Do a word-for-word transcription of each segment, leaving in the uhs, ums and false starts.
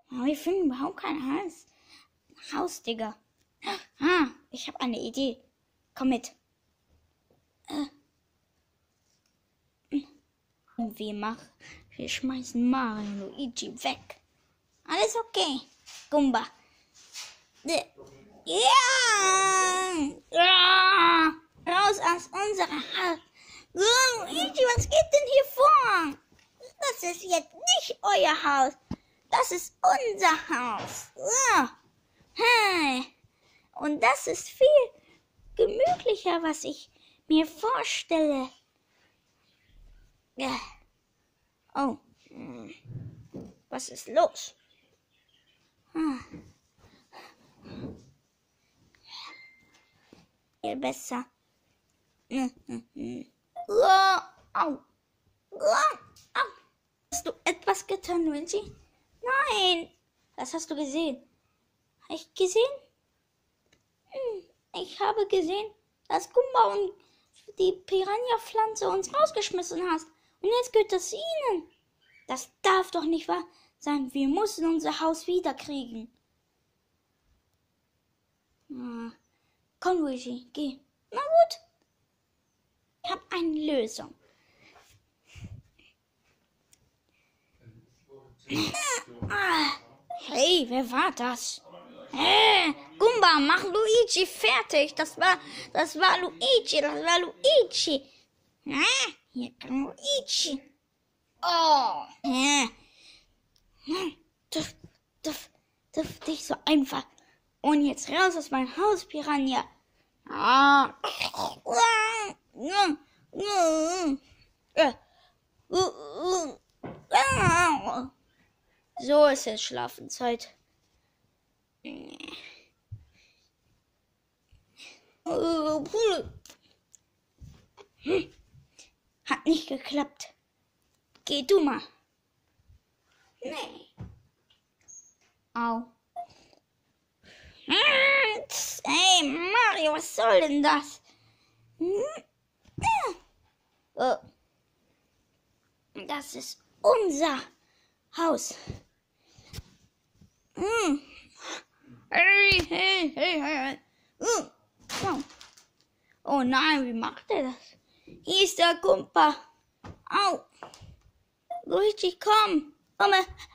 Aber wir finden überhaupt kein Haus. Haus, Digga. Ah, ich habe eine Idee. Komm mit. Äh. Und wir machen, wir schmeißen Mario und Luigi weg. Alles okay, Gumba. Ja! Ja! Raus aus unserer Haus. Luigi, was geht denn hier vor? Das ist jetzt nicht euer Haus. Das ist unser Haus. Ja. Hey. Und das ist viel gemütlicher, was ich mir vorstelle. Ja. Oh. Was ist los? Hm. Viel besser. Hm, hm, hm. Oh, au. Oh, au. Hast du etwas getan, Luigi? Nein. Was hast du gesehen? Habe ich gesehen? Hm. Ich habe gesehen, dass Gumba und die Piranha-Pflanze uns rausgeschmissen hast. Und jetzt gehört das ihnen. Das darf doch nicht wahr sein. Wir müssen unser Haus wiederkriegen. Ah. Komm, Luigi, geh. Na gut. Ich habe eine Lösung. Ah. Hey, wer war das? Hey, Gumba, mach Luigi fertig. Das war, das war Luigi, das war Luigi. Ah, hier kommt Luigi. Oh. Ja. Duft, duft, duft nicht so einfach. Und jetzt raus aus meinem Haus, Piranha. Ah. So ist jetzt Schlafenszeit. Hat nicht geklappt. Geh du mal. Nee. Au. Hey, Mario, was soll denn das? Oh. Das ist unser Haus. Hey, hey, hey, hey. Oh nein, wie macht er das? Hier ist der Gumba. Au. Luigi, komm. Komm.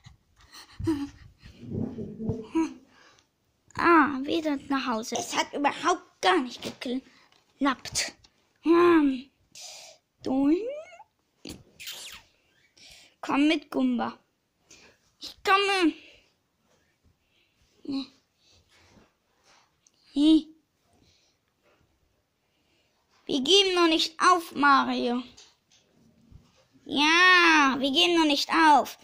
Ah, wieder nach Hause. Es hat überhaupt gar nicht geklappt. Hm. Du. Komm mit, Gumba. Ich komme. Nee. Nee. Wir geben noch nicht auf, Mario. Ja, wir geben noch nicht auf.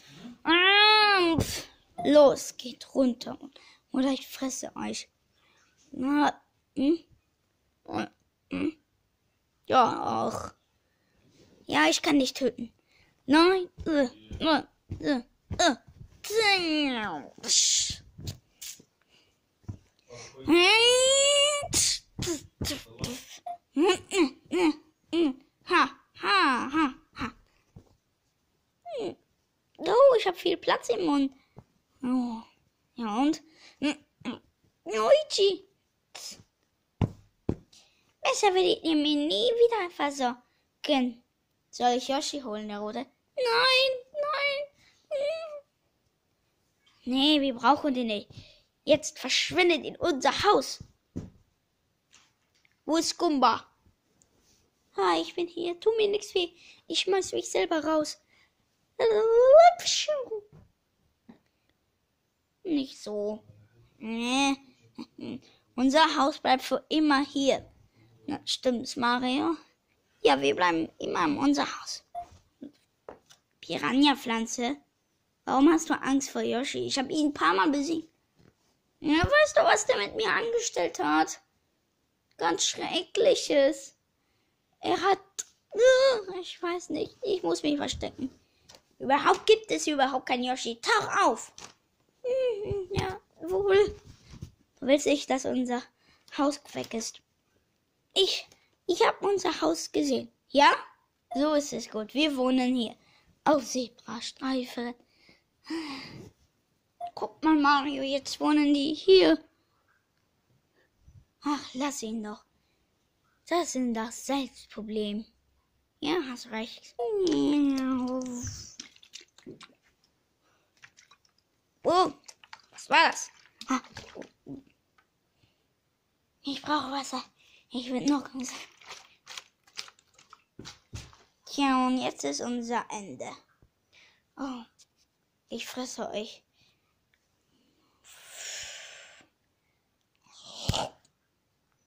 Los, geht runter. Oder ich fresse euch. Na, hm? Hm? Ja, auch. Ja, ich kann dich töten. Nein. Äh, äh, äh, äh. Ha, ha, ha, ha. Oh, ich habe viel Platz im Mund. Oh. Ja, und? Luigi. Besser werdet ihr mir nie wieder versorgen. Soll ich Yoshi holen, der Rote? Nein, nein. Nee, wir brauchen den nicht. Jetzt verschwindet in unser Haus. Wo ist Gumba? Ah, ich bin hier. Tu mir nichts weh. Ich schmeiß mich selber raus. Nicht so. Nee. Unser Haus bleibt für immer hier. Na, stimmt's, Mario? Ja, wir bleiben immer in unser Haus. Piranha-Pflanze? Warum hast du Angst vor Yoshi? Ich habe ihn ein paar Mal besiegt. Ja, weißt du, was der mit mir angestellt hat? Ganz Schreckliches. Er hat... Ich weiß nicht. Ich muss mich verstecken. Überhaupt gibt es überhaupt kein Yoshi. Tauch auf! Ja, wohl. Du willst nicht, dass unser Haus weg ist. Ich, ich habe unser Haus gesehen. Ja? So ist es gut. Wir wohnen hier. Auf Zebrastreifen. Guck mal, Mario, jetzt wohnen die hier. Ach, lass ihn doch. Das ist das Selbstproblem. Ja, hast recht. Oh, was war das? Ah. Ich brauche Wasser. Ich will noch Wasser. Tja, und jetzt ist unser Ende. Oh, ich fresse euch.